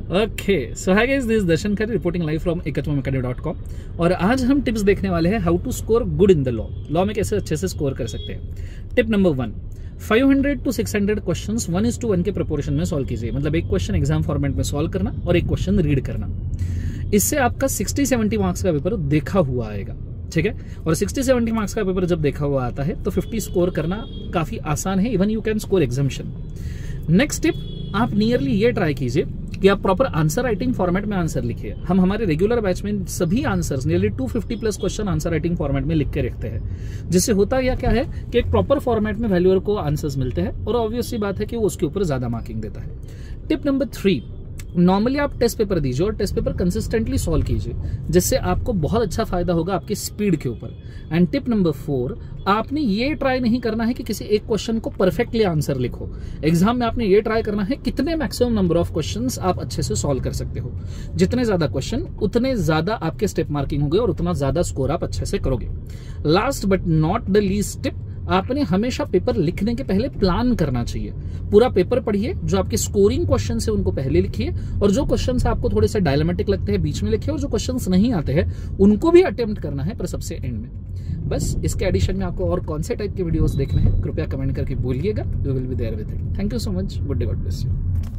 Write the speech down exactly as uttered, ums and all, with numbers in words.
Okay, so hi guys, this is Darshan Khare reporting live from Ekatvam academy dot com. और आज हम tips देखने वाले हैं how to score good in the law. Law में कैसे अच्छे से स्कोर कर सकते हैं। Tip number one, five hundred to six hundred questions one is to one के प्रोपोर्शन में सॉल्व कीजिए। मतलब एक क्वेश्चन एग्जाम फॉर्मेट में सॉल्व करना और एक क्वेश्चन रीड करना। इससे आपका सिक्सटी सेवेंटी मार्क्स का पेपर देखा हुआ आएगा, ठीक है। और सिक्सटी सेवेंटी मार्क्स का पेपर जब देखा हुआ आता है तो फिफ्टी स्कोर करना काफी आसान है। Even you can score examination. Next tip, आप नियरली ये ट्राई कीजिए कि आप प्रॉपर आंसर राइटिंग फॉर्मेट में आंसर लिखिए। हम हमारे रेगुलर बैच में सभी answers nearly two fifty plus question answer writing format में लिख के रखते हैं, जिससे होता या क्या है कि एक प्रॉपर फॉर्मेट में वैल्यूअर को आंसर्स मिलते हैं और ऑब्वियस सी बात है कि वो उसके ऊपर ज्यादा मार्किंग देता है। टिप नंबर थ्री, नॉर्मली आप टेस्ट पेपर दीजिए और टेस्ट पेपर कंसिस्टेंटली सॉल्व कीजिए, जिससे आपको बहुत अच्छा फायदा होगा आपकी स्पीड के ऊपर। एंड टिप नंबर फोर, आपने ये ट्राई नहीं करना है कि किसी एक क्वेश्चन को परफेक्टली आंसर लिखो। एग्जाम में आपने ये ट्राई करना है कितने मैक्सिमम नंबर ऑफ क्वेश्चंस आप अच्छे से सॉल्व कर सकते हो। जितने ज्यादा क्वेश्चन उतने ज्यादा आपके स्टेप मार्किंग होंगे और उतना ज्यादा स्कोर आप अच्छे से करोगे। Last but not the least tip, आपने हमेशा पेपर लिखने के पहले प्लान करना चाहिए। पूरा पेपर पढ़िए, जो आपके स्कोरिंग क्वेश्चन है उनको पहले लिखिए और जो क्वेश्चंस आपको थोड़े से डायलेमेटिक लगते हैं बीच में लिखिए और जो क्वेश्चंस नहीं आते हैं उनको भी अटेम्प्ट करना है पर सबसे एंड में। बस इसके एडिशन में आपको और कौन से टाइप के वीडियोस देखने हैं कृपया कमेंट करके बोलिएगा। We will be there with it. Thank you so much. Good day, God bless you.